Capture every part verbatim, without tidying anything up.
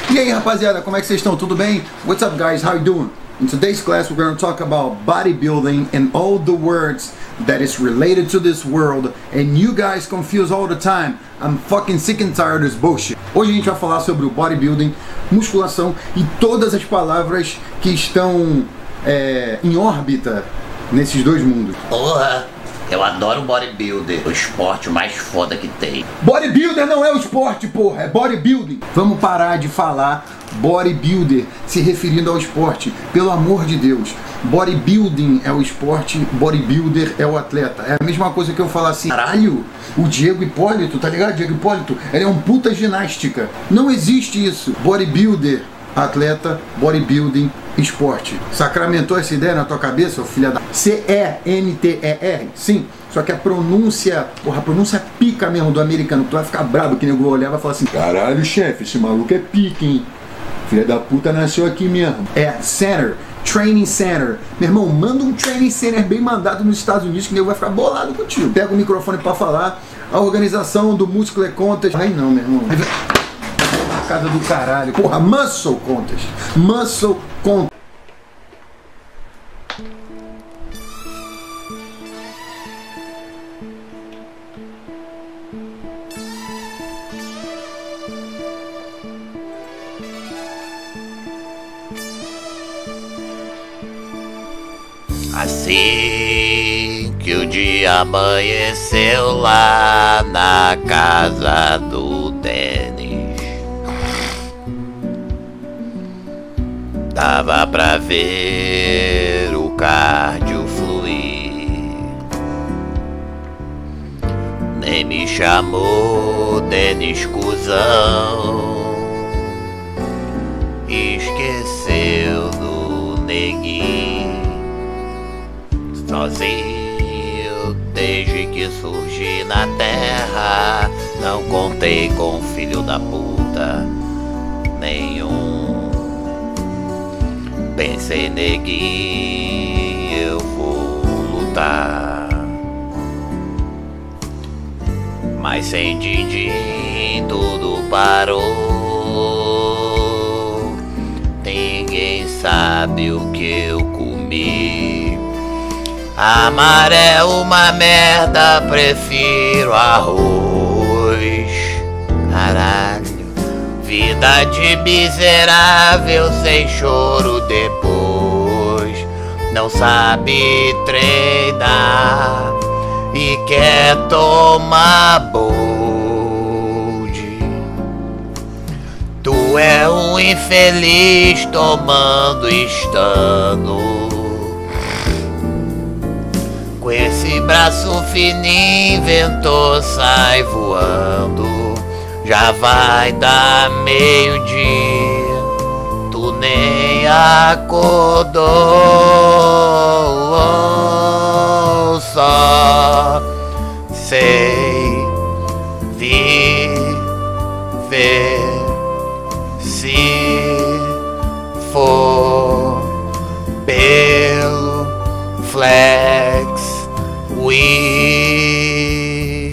E aí, rapaziada, como é que vocês estão? Tudo bem? What's up, guys? How you doing? In today's class, we're going to talk about bodybuilding and all the words that is related to this world, and you guys confuse all the time. I'm fucking sick and tired of this bullshit. Hoje a gente vai falar sobre o bodybuilding, musculação e todas as palavras que estão é, em órbita nesses dois mundos. Porra, eu adoro bodybuilder, o esporte mais foda que tem. Bodybuilder não é o esporte, porra, é bodybuilding. Vamos parar de falar bodybuilder se referindo ao esporte, pelo amor de Deus. Bodybuilding é o esporte, bodybuilder é o atleta. É a mesma coisa que eu falar assim, caralho, o Diego Hipólito, tá ligado? Diego Hipólito, ele é um puta ginástica. Não existe isso. Bodybuilder, atleta, bodybuilding, esporte. Sacramentou essa ideia na tua cabeça, ô filha da... C E N T E R? Sim. Só que a pronúncia, porra, a pronúncia pica mesmo do americano. Tu vai ficar brabo que nego vai olhar e vai falar assim, caralho, chefe, esse maluco é pica, hein? Filha da puta nasceu aqui mesmo. É center, training center. Meu irmão, manda um training center bem mandado nos Estados Unidos que nego vai ficar bolado contigo. Pega o microfone pra falar. A organização do Muscle Contest. Ai não, meu irmão. A casa do caralho. Porra, Muscle Contest. Muscle Contest. Assim que o dia amanheceu lá na casa do Denis, dava pra ver o cardio fluir. Nem me chamou Denis cuzão, esqueceu do neguinho. Sozinho desde que surgi na terra, não contei com filho da puta nenhum. Pensei, neguinho, eu vou lutar, mas sem din-din tudo parou. Ninguém sabe o que eu comi. Amar é uma merda, prefiro arroz. Caralho, vida de miserável sem choro depois. Não sabe treinar e quer tomar bolde. Tu é um infeliz tomando estando. Com esse braço fininho, inventou, sai voando. Já vai dar meio-dia, tu nem acordou. Só sei viver se for pelo flex. We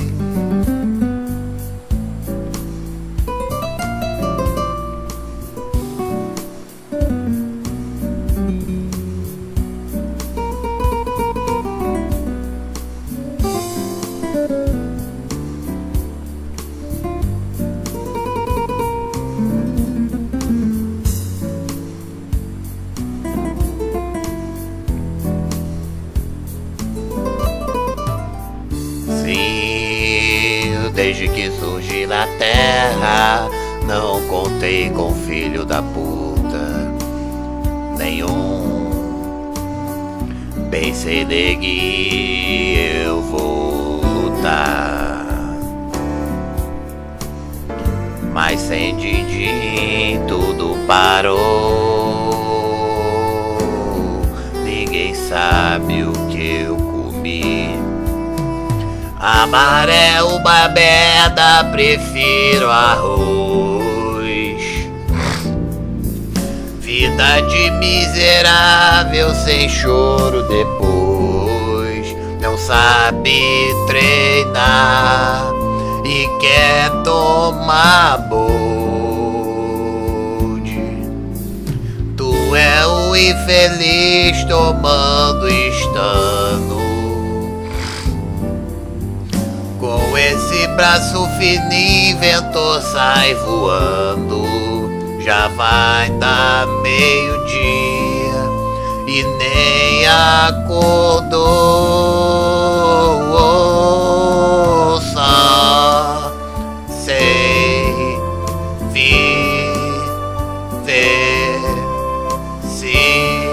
Desde que surgi na terra, não contei com filho da puta nenhum. Pensei, neguinho, eu vou lutar, mas sem din-din tudo parou. Ninguém sabe o que eu comi. Amar é uma merda, prefiro arroz. Vida de miserável sem choro depois. Não sabe treinar e quer tomar bolde. feliz tomando estando. Com esse braço fininho, vento sai voando. Já vai dar meio-dia e nem acordou. Só sei viver se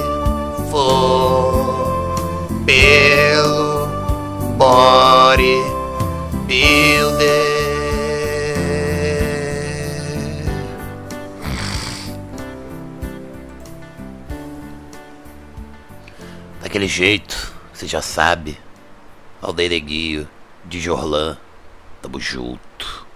for pelo body builder. Daquele jeito, você já sabe. Aldeia Neguinho, de Jorlã, tamo junto.